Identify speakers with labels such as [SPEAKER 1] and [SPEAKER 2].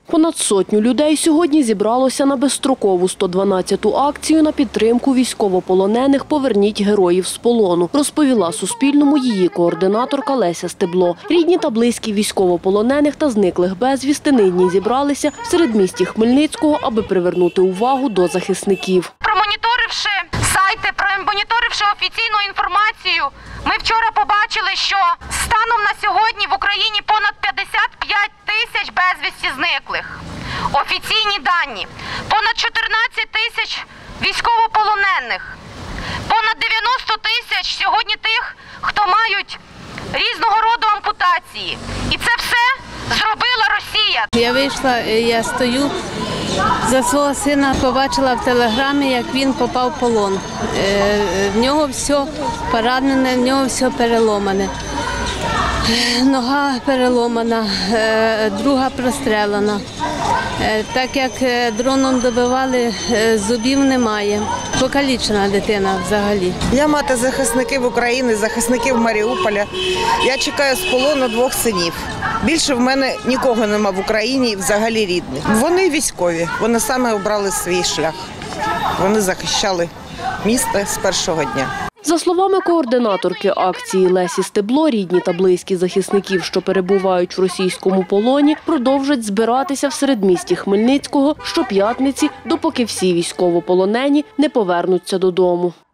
[SPEAKER 1] Понад сотню людей сьогодні зібралося на безстрокову 112-ту акцію на підтримку військовополонених «Поверніть героїв з полону», розповіла Суспільному її координаторка Леся Стебло. Рідні та близькі військовополонених та зниклих безвісти нині зібралися в середмісті Хмельницького, аби привернути увагу до захисників.
[SPEAKER 2] Промоніторивши сайти, промоніторивши офіційну інформацію, ми вчора побачили, що станом на сьогодні в Україні понад 55 тисяч безвісті зниклих. Офіційні дані. Понад 14 тисяч військовополонених. Понад 90 тисяч сьогодні тих, хто мають різного роду ампутації. І це все зробила Росія.
[SPEAKER 3] Я вийшла, я стою. За свого сина побачила в телеграмі, як він попав в полон. В нього все поранене, в нього все переломане. Нога переломана, друга прострелена. Так як дроном добивали, зубів немає. Покалічена дитина взагалі.
[SPEAKER 4] Я мати захисників України, захисників Маріуполя. Я чекаю з полону 2 синів. Більше в мене нікого нема в Україні, взагалі рідних. Вони військові, вони саме обрали свій шлях. Вони захищали місто з першого дня.
[SPEAKER 1] За словами координаторки акції Лесі Стебло, рідні та близькі захисників, що перебувають в російському полоні, продовжать збиратися в середмісті Хмельницького щоп'ятниці, допоки всі військовополонені не повернуться додому.